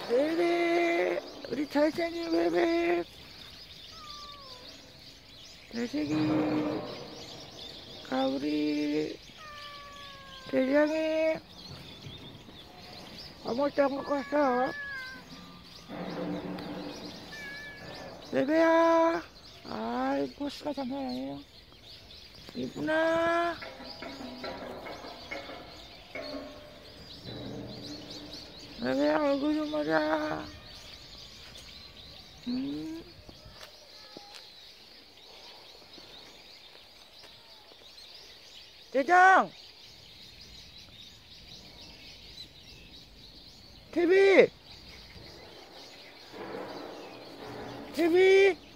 베베, 우리 잘생긴 베베, 잘생긴 가우리 대장이 아무것도 안 갖고 왔어. 베베야, 아이 보스가 장난 아니에요. 이쁘나? 베베야 얼굴 좀 보자. 대장! 태비! 태비!